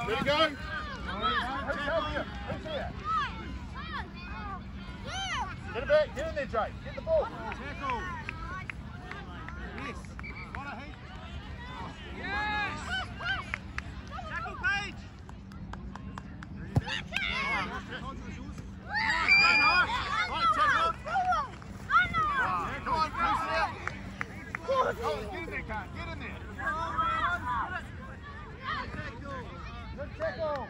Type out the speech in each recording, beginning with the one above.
Let it go. Who's over here? Who's here? Get it back. Get in there, Jake. Get the ball. Tackle. Yes. What a heat. Yes. Tackle, Paige. Right, tackle. Come on, Bruce, it out. Oh, get in there, Khan. Get in there. Good tackle.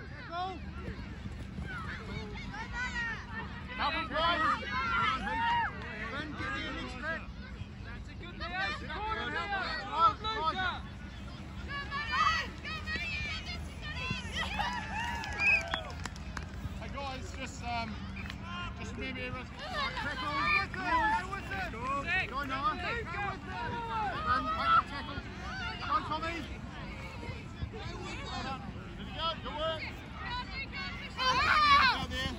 Double drive. Ben, get in next track. That's a good Hey guys, just remember everyone's tackle. Go with it. Go on. Ben, take the tackle. Go on, Tommy. Well done. There you go. Good work. Down there.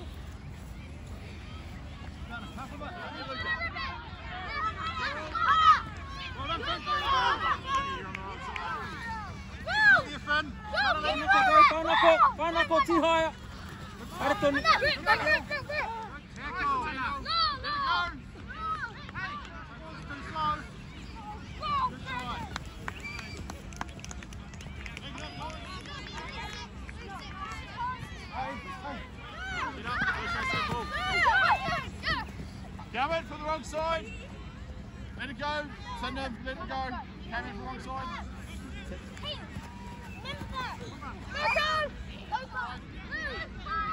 Vai na cotinha. Para Tony. Come in for the wrong side. Let it go. Send him. Let it go. Come in for the wrong side.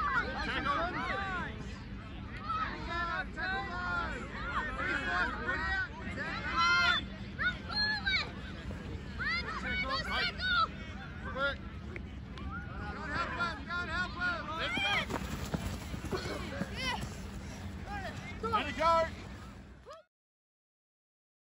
Tackle.